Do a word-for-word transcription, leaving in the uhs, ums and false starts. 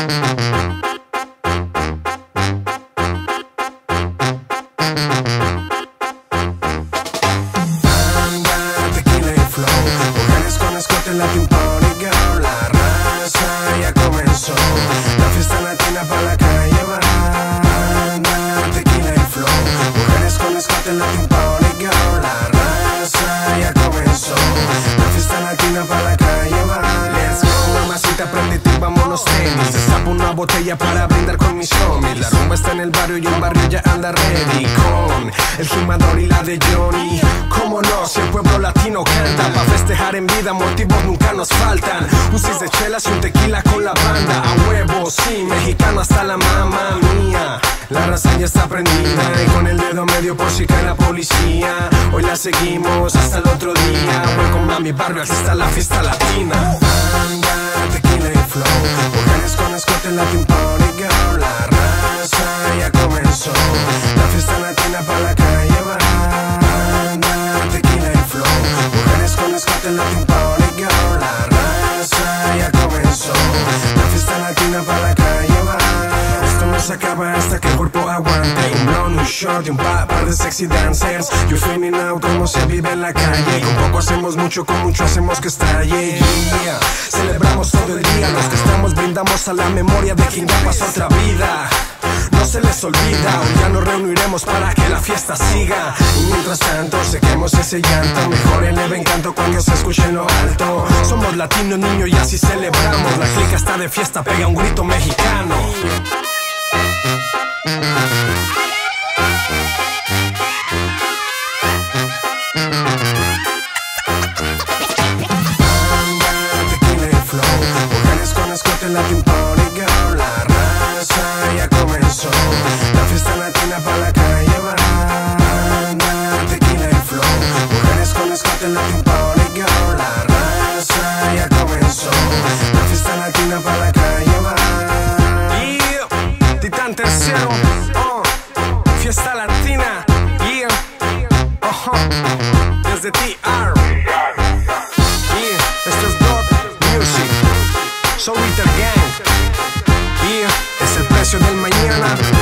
Latin Party Girl, la raza ya comenzó. La fiesta latina pa' la calle va. Banda, tequila y flow. Mujeres con escote, Latin Party Girl, la raza ya comenzó. La fiesta latina pa' la calle va. Let's go, mamacita, prendete y vámonos tenis. Destapo una botella para brindar con mis homies. La rumba está en el barrio y el barrio ya anda ready. Con el gimador y la de Johnny. Cómo no, si el pueblo latino canta. Pa' festejar en vida, motivos nunca nos faltan. Un cis de chelas y un tequila con la banda. A huevo, sí, mexicano hasta la mamá mía. La raza ya está prendida y con el dedo medio por si cae la policía. Hoy la seguimos hasta el otro día. Welcome a mi barrio, aquí está la fiesta latina. Banda, tequila y flow. Mujeres con escote, Latin Party Girl. La raza ya comenzó. La fiesta latina pa' la calle va. Banda, tequila y flow. Mujeres con escote, Latin Party Girl. La raza ya comenzó. La fiesta latina pa' la calle va. Esto no se acaba hasta que el cuerpo aguante. Un blonde, un short y un pa- par de sexy dancers. You're feeling out como se vive en la calle. Con poco hacemos mucho, con mucho hacemos que estalle. Yeah. Celebramos todo el día. Los que estamos brindamos a la memoria de quien ya pasó otra vida. No se les olvida, hoy ya nos reuniremos para que la fiesta siga. Y mientras tanto sequemos ese llanto. Mejor eleve encanto cuando se escuche en lo alto. Somos latinos, niños, y así celebramos. La clica está de fiesta, pega un grito mexicano. Latin Party Girl, la raza ya comenzó. La fiesta latina pa' la calle va. Banda, tequila y flow. Mujeres con escote, Latin Party Girl, la raza ya comenzó. La fiesta latina pa' la calle va. Yeah, Titán Tercero, oh, fiesta latina, yeah, uh -huh. Desde T R, yeah, esto es God Music. Soul Eater Gang, yeah, es el precio del mañana.